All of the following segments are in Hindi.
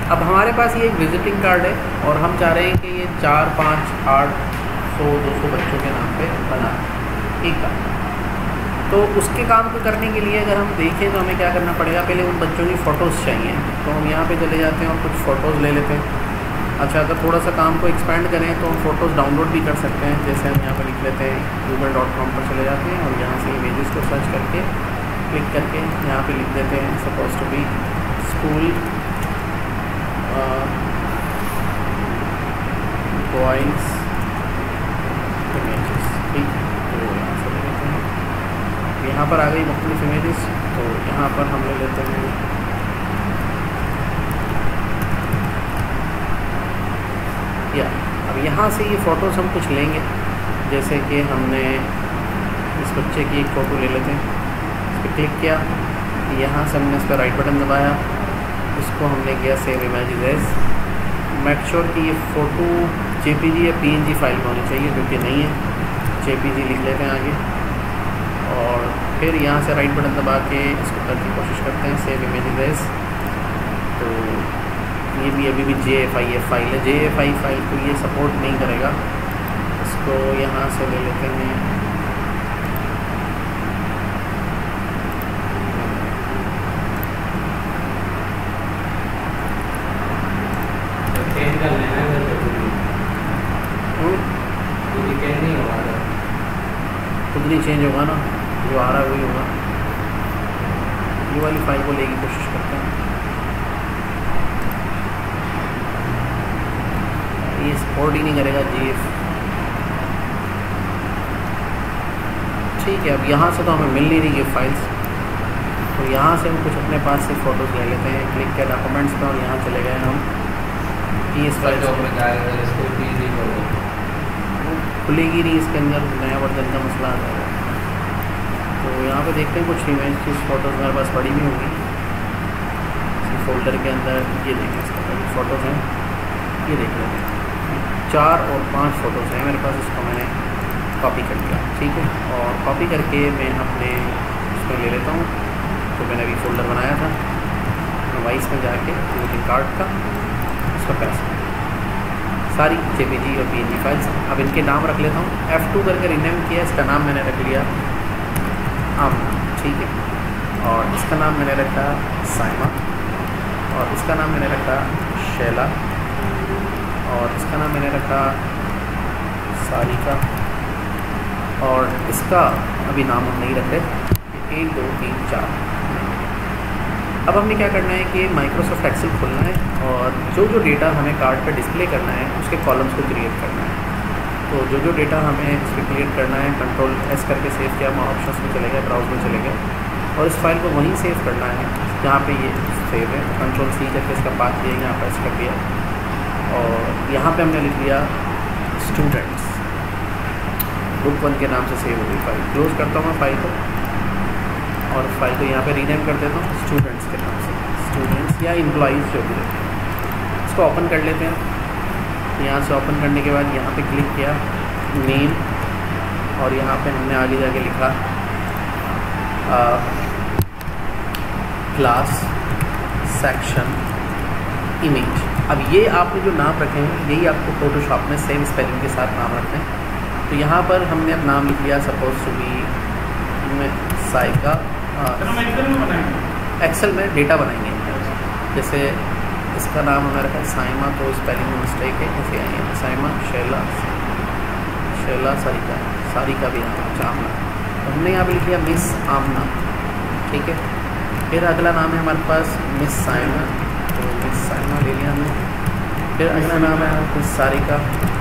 अब हमारे पास ये एक विजिटिंग कार्ड है और हम चाह रहे हैं कि ये 4, 5, 8, 100, 200 बच्चों के नाम पे बना एक कार्ड। तो उसके काम को करने के लिए अगर हम देखें तो हमें क्या करना पड़ेगा, पहले उन बच्चों की फ़ोटोज़ चाहिए। तो हम यहाँ पे चले जाते हैं और कुछ फ़ोटोज़ ले लेते हैं। अच्छा, अगर थोड़ा सा काम को एक्सपेंड करें तो हम फ़ोटोज़ डाउनलोड भी कर सकते हैं। जैसे हम यहाँ पर लिख लेते हैं google.com पर चले जाते हैं और यहाँ से इमेजेस को सर्च करके क्लिक करके यहाँ पे लिख देते हैं suppose to be school boys images. ठीक है, तो यहाँ से ले लेते हैं। यहाँ पर आ गई मुख्तलिफ इमेजेस, तो यहाँ पर हम ले लेते हैं या अब यहाँ से ये फ़ोटोज़ हम कुछ लेंगे। जैसे कि हमने इस बच्चे की एक फ़ोटो ले लेते हैं, इस पर क्लिक किया, यहाँ से हमने इस पर राइट बटन दबाया, इसको हमने किया save images as. Make sure कि ये फ़ोटो जेपीजी या पीएनजी फाइल में होनी चाहिए, क्योंकि नहीं है जेपीजी लिख लेते हैं आगे। और फिर यहाँ से राइट बटन दबा के इसको करने की कोशिश करते हैं सेव इमेजेस एज। तो ये भी अभी भी JFI फाइल है, JFI फाइल को ये सपोर्ट नहीं करेगा। इसको यहाँ से ले लेते हैं, खुद नहीं चेंज होगा ना, जो आ रहा है वही होगा। ये वाली फाइल को लेने की कोशिश करते हैं। ये सपोर्ट ही नहीं करेगा GF। ठीक है, अब यहाँ से तो हमें मिल नहीं रही ये फाइल्स, तो यहाँ से हम कुछ अपने पास से फ़ोटोज़ ले लेते हैं। क्लिक किया डॉक्यूमेंट्स पर और यहाँ चले गए हम इस फाइल खुलेगी नहीं, इसके अंदर नया वर्जन का मसला आ जाएगा। तो यहाँ पे देखते हैं कुछ इमेज की फ़ोटोज़ मेरे पास पड़ी भी होंगी इसी फोल्डर के अंदर। ये देखें, इसके अंदर फ़ोटोज़ हैं, ये देख लेते हैं। 4 और 5 फ़ोटोज़ हैं मेरे पास, इसको मैंने कॉपी कर लिया। ठीक है, और कॉपी करके मैं अपने इसमें ले लेता हूँ तो मैंने अभी फ़ोल्डर बनाया था, डिवाइस में जाके विजिटिंग कार्ड का उसका पैसा सारी JPG और PNG फाइल्स। अब इनके नाम रख लेता हूँ। F2 करके रीनेम किया, इसका नाम मैंने रख लिया आमना। ठीक है, और इसका नाम मैंने रखा साइमा, और इसका नाम मैंने रखा शैला, और इसका नाम मैंने रखा सारिका, और इसका अभी नाम हम नहीं रखे। 1, 2, 3, 4। अब हमने क्या करना है कि माइक्रोसॉफ्ट एक्सेल खोलना है और जो डेटा हमें कार्ड पर डिस्प्ले करना है उसके कॉलम्स को क्रिएट करना है। तो जो डेटा हमें इस पर क्रिएट करना है, Ctrl+S करके सेव किया, मैं ऑप्शंस में चले गए, ब्राउज में चले गए, और इस फाइल को वहीं सेव करना है जहाँ पे ये सेव है। Ctrl+C करके इसका पाथ दिया, यहाँ पर कर दिया, और यहाँ पे हमने लिख दिया स्टूडेंट्स, बुक 1 के नाम से सेव होगी फाइल। क्लोज करता हूँ मैं फाइल को, और फाइल को यहाँ पे रीनेम कर देता हूँ स्टूडेंट्स के नाम से, स्टूडेंट्स या एम्प्लॉइज़ जो भी रहते हैं। इसको ओपन कर लेते हैं। यहाँ से ओपन करने के बाद यहाँ पे क्लिक किया नेम, और यहाँ पे हमने आगे जाके लिखा क्लास सेक्शन इमेज। अब ये आपने जो नाम रखे हैं यही आपको फोटोशॉप में सेम स्पेलिंग के साथ नाम रखते हैं। तो यहाँ पर हमने अब नाम लिख लिया सपोज टू बी साइका। एक्सेल में डेटा बनाएंगे, जैसे इसका नाम हमें रखा साइमा, तो स्पेलिंग में मिस्टेक है, ऐसे आई है साइमा, शैला, शैला सारिका, सारिका भी यहाँ आमना, तो हमने यहाँ पे लिख लिया मिस आमना। ठीक है, फिर अगला नाम है हमारे पास मिस साइमा, तो मिस साइमा ले लिया हमने। फिर अगला नाम है मिस सारिका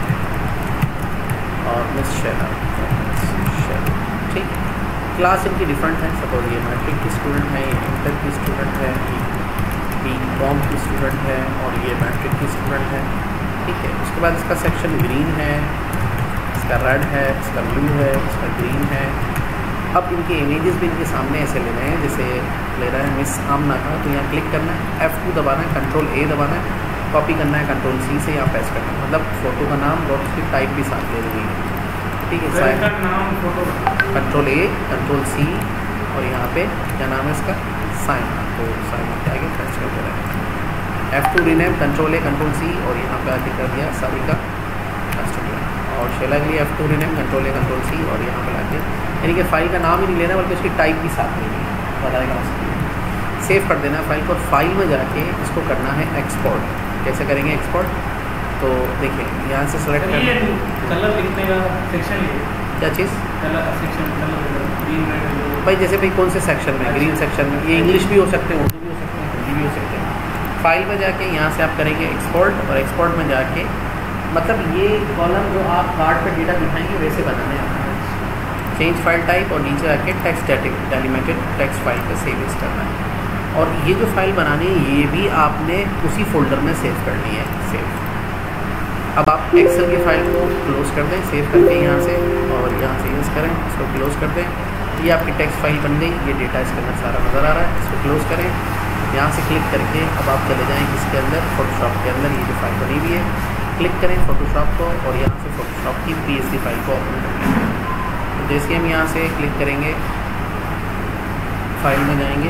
और मिस शैला, शैला। ठीक है, क्लास इनकी डिफरेंट है। सपोज ये मैट्रिक की स्टूडेंट है, ये इंटर की स्टूडेंट है, BCom की स्टूडेंट है, और ये मैट्रिक की स्टूडेंट है। ठीक है, उसके बाद इसका सेक्शन ग्रीन है, इसका रेड है, इसका ब्लू है, इसका ग्रीन है। अब इनके इमेजेस भी इनके सामने ऐसे ले रहे हैं, जैसे ले रहा है मिस आमना का, तो यहाँ क्लिक करना है, F2 दबाना है, Ctrl+A दबाना है, कॉपी करना है, Ctrl+C से यहाँ पेस्ट करना है, मतलब फ़ोटो का नाम और उसकी टाइप भी साथ ले रही है। ठीक है, Ctrl+A, Ctrl+C, और यहाँ पे क्या नाम है इसका साइमा, तो साइमा के आगे पेस्ट कर दे रहा है F2 rename, control A control C और यहाँ पे आके कर दिया सारिका स्टूडियो। और शेला के लिए F2 rename, control A control C और यहाँ पे लाके, यानी कि फ़ाइल का नाम ही नहीं लेना बल्कि उसकी टाइप भी साथ लेनी है, बताएगा उसके लिए। सेव कर देना फाइल को, और फाइल में जाके इसको करना है एक्सपोर्ट। कैसे करेंगे एक्सपोर्ट? तो देखिए यहाँ से सेलेक्ट कर, कलर लिखने का सेक्शन है, क्या चीज़ colour section, colour green red भाई, जैसे भाई कौन से सेक्शन में, ग्रीन सेक्शन में, ये इंग्लिश भी हो सकते हैं, उर्दू भी हो सकते हैं, हिंदी भी हो सकते हैं। फाइल में जाके यहाँ से आप करेंगे एक्सपोर्ट, और एक्सपोर्ट में जाके मतलब ये कॉलम जो आप कार्ड पे डेटा दिखाएंगे वैसे बनाने आपको, चेंज फाइल टाइप और नीचे आके टेक्स्ट डेलिमिटेड टेक्स्ट फाइल पे सेव इस करना है। और ये जो फाइल बनानी है ये भी आपने उसी फोल्डर में सेव करनी है, सेव। अब आप एक्सेल की फाइल को क्लोज़ कर दें, सेव करके यहाँ से, और यहाँ से यूज़ करें, इसको क्लोज़ कर दें। ये आपकी टेक्स्ट फाइल बन गई, ये डेटा इसके अंदर सारा नज़र आ रहा है। इसको क्लोज़ करें, यहाँ से क्लिक करके अब आप चले जाएँ इसके अंदर, फोटोशॉप के अंदर ये जो फाइल बनी हुई है, क्लिक करें फोटोशॉप को, और यहाँ से फोटोशॉप की PSD फाइल को ओपन कर लेंगे। तो जैसे हम यहाँ से क्लिक करेंगे, फाइल में जाएंगे,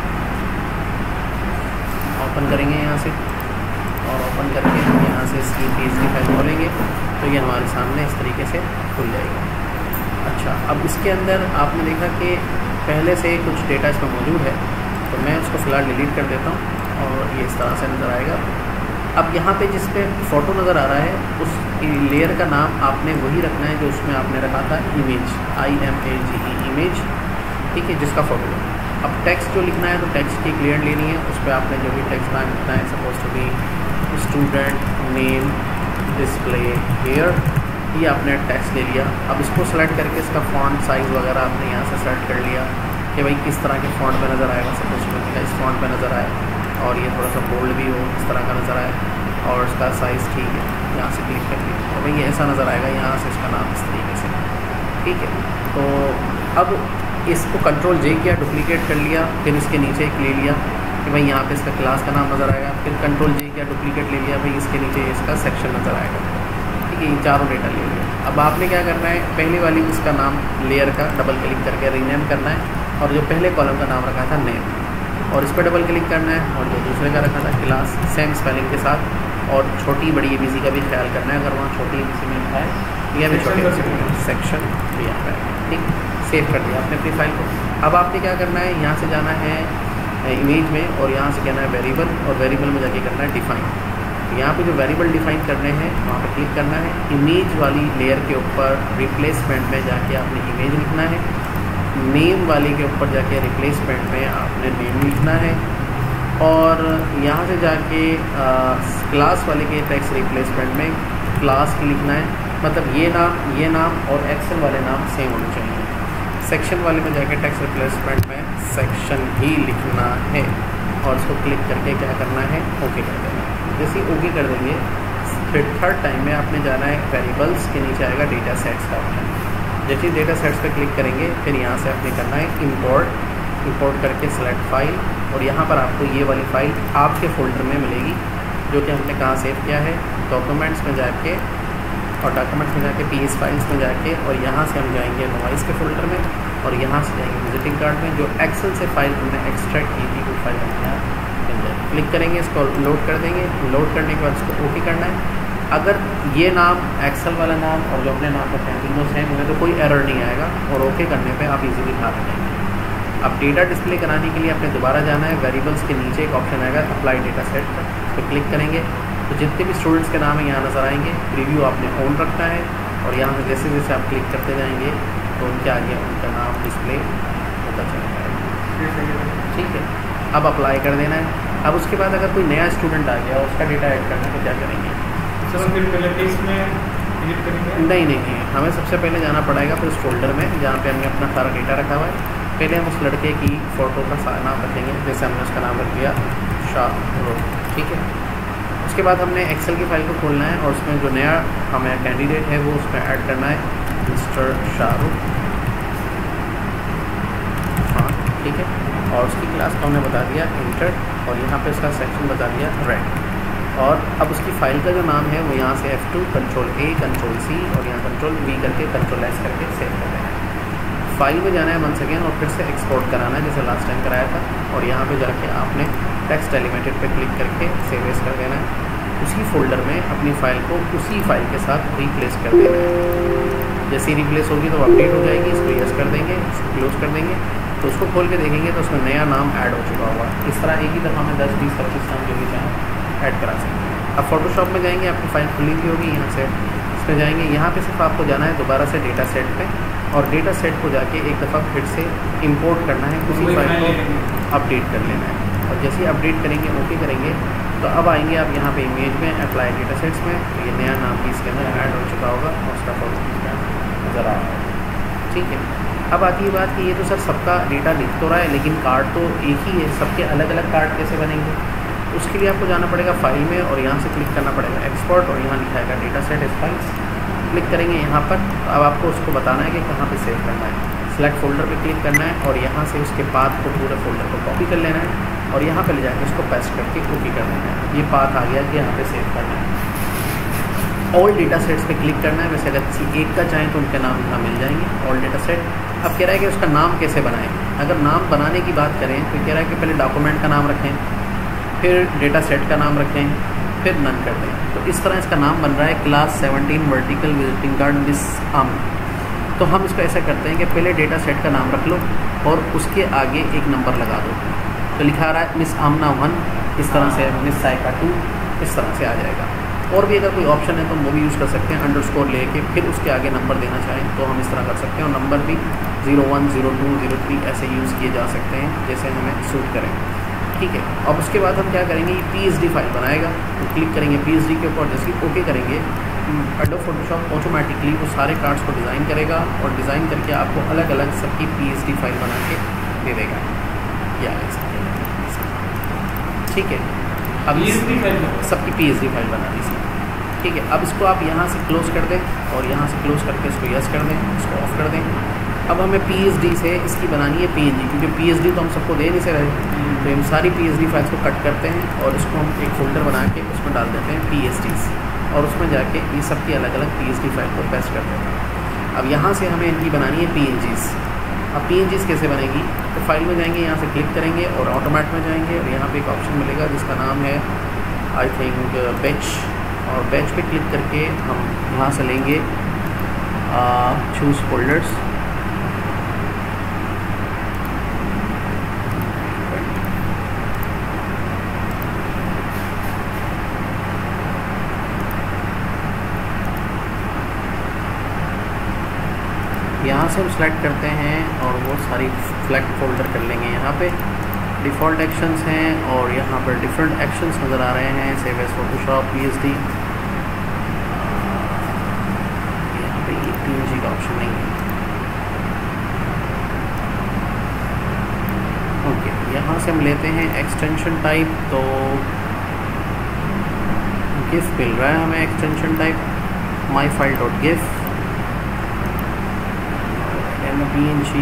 ओपन करेंगे यहाँ से, और ओपन करके हम यहाँ से इसकी PSD फाइल खोलेंगे तो ये हमारे सामने इस तरीके से खुल जाएगा। अच्छा, अब इसके अंदर आपने देखा कि पहले से कुछ डेटा इसमें मौजूद है, तो मैं उसको फ़िलहाल डिलीट कर देता हूँ और ये इस तरह से नज़र आएगा। अब यहाँ पे जिस पे फ़ोटो नज़र आ रहा है उस लेयर का नाम आपने वही रखना है जो उसमें आपने रखा था, इमेज, IMAGE, इमेज, ठीक है, जिसका फ़ोटो है। अब टेक्स्ट जो लिखना है तो टेक्स्ट की क्लियर लेनी है, उस पर आपने जो भी टेक्स्ट नाम लिखना है, suppose to be student name display here, ये आपने टेक्स्ट ले लिया। अब इसको सेलेक्ट करके इसका फ़ॉन्ट साइज़ वगैरह आपने यहाँ से सेलेक्ट कर लिया कि भाई किस तरह के फ़ॉन्ट पे नज़र आएगा, सपोज टू बी इस फ़ॉन्ट पे नज़र आए और ये थोड़ा सा बोल्ड भी हो, इस तरह का नज़र आए और इसका साइज़ ठीक है, यहाँ से क्लिक कर लिया तो भाई ये ऐसा नज़र आएगा, यहाँ से इसका नाम इस तरीके से, ठीक है। तो अब इसको कंट्रोल J किया, डुप्लीकेट कर लिया, फिर इसके नीचे एक ले लिया कि भाई यहाँ पे इसका क्लास का नाम नज़र आएगा, फिर कंट्रोल J किया, डुप्लीकेट ले लिया, भाई इसके नीचे इसका सेक्शन नज़र आएगा, ठीक है। ये चारों डेटा ले लिया। अब आपने क्या करना है, पहले वाली इसका नाम लेयर का डबल क्लिक करके रीनेम करना है, और जो पहले कॉलम का नाम रखा था नेम, और इस पर डबल क्लिक करना है, और जो दूसरे का रखा था क्लास, सेम स्पेलिंग के साथ, और छोटी बड़ी ABC का भी ख्याल करना है, अगर वहाँ छोटी ABC में लिखा है या भी छोटे ABC में सेक्शन भी आता है, ठीक। सेव कर दिया आपने अपनी फाइल को। अब आपने क्या करना है, यहाँ से जाना है इमेज में और यहाँ से कहना है वेरिएबल, और वेरिएबल में जाके करना है डिफ़ाइन। यहाँ पे जो वेरिएबल डिफ़ाइन करने हैं वहाँ पे क्लिक करना है, इमेज वाली लेयर के ऊपर रिप्लेसमेंट में जाके आपने इमेज लिखना है, नेम वाले के ऊपर जाके रिप्लेसमेंट में आपने नेम लिखना है, और यहाँ से जाके क्लास वाले के टेक्स्ट रिप्लेसमेंट में क्लास की लिखना है, मतलब ये नाम और एक्सेल वाले नाम सेम होने चाहिए। सेक्शन वाले में जाके टेक्स्ट रिप्लेसमेंट में सेक्शन ही लिखना है, और इसको क्लिक करके क्या करना है, ओके कर देना है। जैसे ही ओके कर देंगे फिर थर्ड टाइम में आपने जाना है वेरिएबल्स के नीचे आएगा डेटा सेट्स का ऑप्शन, जैसे डेटा सेट्स पे क्लिक करेंगे फिर यहाँ से आपने करना है इंपोर्ट करके सेलेक्ट फाइल, और यहाँ पर आपको ये वाली फ़ाइल आपके फ़ोल्डर में मिलेगी जो कि हमने कहाँ सेव किया है, डॉक्यूमेंट्स में जाके, और डॉक्यूमेंट्स में जाके PS फाइल्स में जाके, और यहाँ से हम जाएंगे नोवाइस के फ़ोल्डर में, और यहाँ से जाएंगे विजिटिंग कार्ड में, जो एक्सेल से फाइल हमने एक्सट्रैक्ट की थी वो फाइल हमें यहाँ मिल जाए। क्लिक करेंगे, इसको लोड कर देंगे, लोड करने के बाद इसको ओके करना है। अगर ये नाम एक्सेल वाला नाम और जो अपने नाम रखते हैं तीनों सेम हुए तो कोई एरर नहीं आएगा, और ओके करने पे आप इजीली भाग जाएंगे। अब डेटा डिस्प्ले कराने के लिए आपने दोबारा जाना है, वेरिएबल्स के नीचे एक ऑप्शन आएगा अप्लाई डेटा सेट पर, उस पर क्लिक करेंगे तो जितने भी स्टूडेंट्स के नाम है यहाँ नज़र आएंगे। प्रीव्यू आपने ऑन रखना है, और यहाँ से जैसे जैसे आप क्लिक करते जाएंगे तो उनके आगे उनका नाम डिस्प्ले होता चला जाएगा, ठीक है। अब अप्लाई कर देना है। अब उसके बाद अगर कोई नया स्टूडेंट आ गया और उसका डेटा ऐड करना है तो क्या करेंगे, फिर पहले इसमें एडिट करेंगे? नहीं, हमें सबसे पहले जाना पड़ेगा फिर उस फोल्डर में जहाँ पे हमने अपना सारा डेटा रखा हुआ है। पहले हम उस लड़के की फ़ोटो का सारा नाम रखेंगे, जैसे हमने उसका नाम रख दिया शाहरुख, ठीक है। उसके बाद हमने एक्सेल की फ़ाइल को खोलना है, और उसमें जो नया हमें कैंडिडेट है वो उसमें ऐड करना है मिस्टर शाहरुख, हाँ ठीक है। और उसकी क्लास को हमने बता दिया इंटर, और यहाँ पे उसका सेक्शन बता दिया रेड। और अब उसकी फ़ाइल का जो नाम है वो यहाँ से F2 control A control C और यहाँ कंट्रोल V करके कंट्रोल S करके सेव कर देना है। फाइल में जाना है वन सेकेंड और फिर से एक्सपोर्ट कराना है जैसे लास्ट टाइम कराया था, और यहाँ पे जाके आपने टेक्स्ट एलिमेंटेड पे क्लिक करके सेव एज कर देना है। उसी फोल्डर में अपनी फ़ाइल को उसी फाइल के साथ रिप्लेस कर देना है। जैसे ही रिप्लेस होगी तो अपडेट हो जाएगी, इसको यस कर देंगे, इसको क्लोज कर देंगे, तो उसको खोल के देखेंगे तो उसमें नया नाम ऐड हो चुका होगा। इस तरह एक ही दफ़ा में 10, 20, 25 नाम जो भी चाहें ऐड करा सकते हैं। अब फोटोशॉप में जाएंगे, आपकी फ़ाइल खुली हुई होगी, यहाँ से इसमें जाएंगे, यहाँ पे सिर्फ आपको जाना है दोबारा से डेटा सेट पे, और डेटा सेट को जाके एक दफ़ा फिर से इंपोर्ट करना है, उसी फाइल को अपडेट कर लेना है। और जैसे ही अपडेट करेंगे, ओके करेंगे, तो अब आएंगे आप यहाँ पे इमेज में, अप्लाई डेटा सेट्स में, तो ये नया नाम भी इसके अंदर ऐड हो चुका होगा और उसका फोटो नज़र आ रहा है। ठीक है, अब आती है बात कि ये तो सर सबका डेटा लिख तो रहा है, लेकिन कार्ड तो एक ही है, सबके अलग अलग कार्ड कैसे बनेंगे? उसके लिए आपको जाना पड़ेगा फाइल में, और यहाँ से क्लिक करना पड़ेगा एक्सपोर्ट, और यहाँ लिखाएगा data set as files, click करेंगे यहाँ पर। अब आपको उसको बताना है कि कहाँ पे सेव करना है। सेलेक्ट फोल्डर पे क्लिक करना है, और यहाँ से उसके पाथ को, पूरे फोल्डर को कॉपी कर लेना है, और यहाँ पे ले जाकर उसको पेस्ट करके कॉपी कर देना है। ये पाथ आ गया कि यहाँ पे सेव करना है। ऑल डेटा सेट्स पे क्लिक करना है। वैसे अगर किसी एक का चाहें तो उनके नाम यहाँ मिल जाएंगे, ऑल डेटा सेट। अब कह रहा है कि उसका नाम कैसे बनाएं। अगर नाम बनाने की बात करें तो कह रहा है कि पहले डॉक्यूमेंट का नाम रखें, फिर डेटा सेट का नाम रखें, फिर नन कर दें। तो इस तरह इसका नाम बन रहा है क्लास 17 वर्टिकल विजिटिंग कार्ड मिस आम। तो हम इसको ऐसा करते हैं कि पहले डेटा सेट का नाम रख लो और उसके आगे एक नंबर लगा दो। तो लिखा रहा है मिस आमना 1, इस तरह से मिस साइका 2, इस तरह से आ जाएगा। और भी अगर कोई ऑप्शन है तो वो भी यूज़ कर सकते हैं, अंडरस्कोर लेके फिर उसके आगे नंबर देना चाहें तो हम इस तरह कर सकते हैं। और नंबर भी 01, 02, 03 ऐसे यूज़ किए जा सकते हैं जैसे हमें सूट करें। ठीक है, अब उसके बाद हम क्या करेंगे, ये PSD फाइल बनाएगा। तो क्लिक करेंगे PSD के ऊपर, जैसे ओके करेंगे, एडोब फोटोशॉप ऑटोमेटिकली वो सारे कार्ड्स को डिज़ाइन करेगा, और डिज़ाइन करके आपको अलग अलग सबकी PSD फाइल बना के दे देगा। या ठीक है, अब सबकी PSD फाइल बना दीजिए। ठीक है, अब इसको आप यहाँ से क्लोज़ कर दें, और यहाँ से क्लोज़ करके इसको यस कर दें, इसको ऑफ कर दें। अब हमें PSD से इसकी बनानी है PNG, क्योंकि PSD तो हम सबको दे नहीं से रहे, तो हम सारी PSD फाइल्स को कट करते हैं और इसको हम एक फ़ोल्डर बना के उसमें डाल देते हैं PSDs, और उसमें जाके ये सबकी अलग अलग PSD फाइल को पेस्ट कर देते हैं। अब यहाँ से हमें इनकी बनानी है PNGs। अब PNGs कैसे बनेगी, तो फाइल में जाएंगे, यहाँ से क्लिक करेंगे और ऑटोमेट में जाएंगे, और यहाँ पे एक ऑप्शन मिलेगा जिसका नाम है आई थिंक बैच, और बैच पे क्लिक करके हम यहाँ से लेंगे चूज़ फोल्डर्स, यहाँ से हम सेलेक्ट करते हैं और वो सारी फ्लैग फोल्डर कर लेंगे। यहाँ पे डिफ़ॉल्ट एक्शंस हैं और यहाँ पर डिफरेंट एक्शंस नज़र आ रहे हैं, सेव एज फोटोशॉप, PSD। यहाँ पे ये PNG का ऑप्शन नहीं है। ओके, यहाँ से हम लेते हैं एक्सटेंशन टाइप, तो गिफ मिल रहा है हमें एक्सटेंशन टाइप myfile.gif, PNG,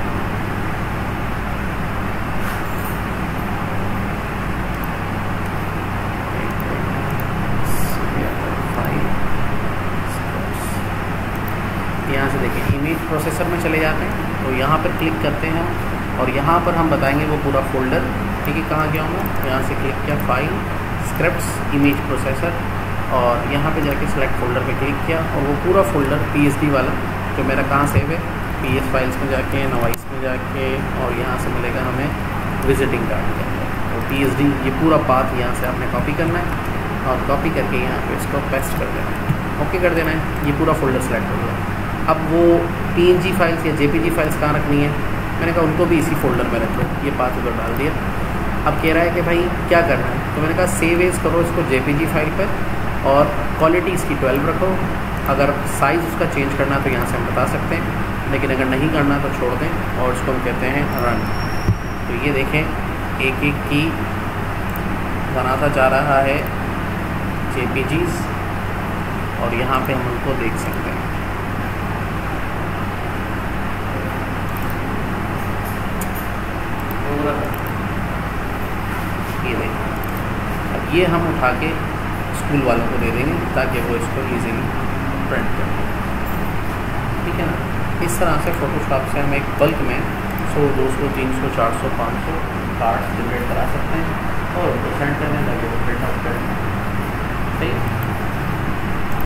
यहाँ से देखिए इमेज प्रोसेसर में चले जाते हैं, तो यहाँ पर क्लिक करते हैं हम, और यहाँ पर हम बताएंगे वो पूरा फोल्डर। ठीक है, कहाँ गया हूँ, यहाँ से क्लिक किया फाइल, स्क्रिप्ट्स, इमेज प्रोसेसर, और यहाँ पे जाके सेलेक्ट फोल्डर पे क्लिक किया, और वो पूरा फोल्डर PSD वाला जो मेरा कहाँ सेव है, PS फाइल्स में जाके, नवाइस में जाके, और यहाँ से मिलेगा हमें विजिटिंग कार्ड के अंदर। तो PSD ये पूरा पाथ यहाँ से आपने कॉपी करना है, और कॉपी करके यहाँ पे इसको पेस्ट कर देना है, ओके कर देना है। ये पूरा फोल्डर सेलेक्ट हो गया। अब वो PNG फाइल्स या JPG फाइल्स कहाँ रखनी है, मैंने कहा उनको भी इसी फोल्डर में रख लो, ये पाथ उधर डाल दिया। अब कह रहा है कि भाई क्या करना है, तो मैंने कहा सेव एज करो इसको JPG फाइल पर, और क्वालिटी इसकी 12 रखो। अगर साइज़ उसका चेंज करना है तो यहाँ से हम बता सकते हैं, लेकिन अगर नहीं करना तो छोड़ दें, और इसको हम कहते हैं रन। तो ये देखें एक एक की बनाता जा रहा है JPGs, और यहाँ पे हम उनको देख सकते हैं। ये देखें, अब ये हम उठा के स्कूल वालों को दे देंगे ताकि वो इसको इजीली प्रिंट करें। ठीक है ना। इस तरह से फ़ोटोशॉप से हम एक बल्क में 100, 200, 300, 400, 500 कार्ड्स जनरेट करा सकते हैं और उनको सेंड करने लगे प्रिंट आउट करें। सही।